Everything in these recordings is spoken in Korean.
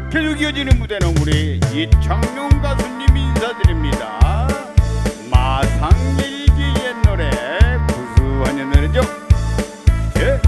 계속 이어지는 무대는 우리 이창용 가수님이 인사드립니다. 마상일기 옛 노래, 구수한 노래죠. 예.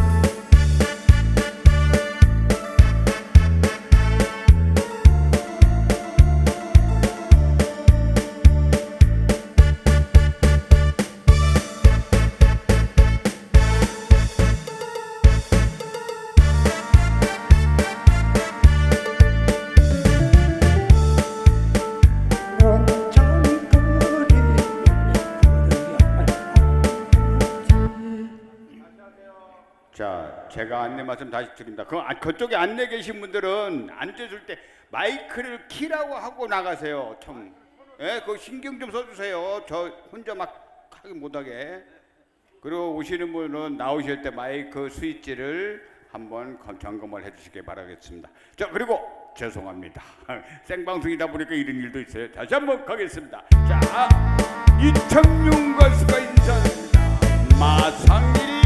자, 제가 안내 말씀 다시 드립니다. 그쪽에 안내 계신 분들은 앉으실 때 마이크를 키라고 하고 나가세요. 참, 예, 그거 신경 좀 써주세요. 저 혼자 막 하기 못하게. 그리고 오시는 분은 나오실 때 마이크 스위치를 한번 점검을 해주시기 바라겠습니다. 자, 그리고 죄송합니다. 생방송이다 보니까 이런 일도 있어요. 다시 한번 가겠습니다. 자, 이창용 가수가 인사드립니다. 마상일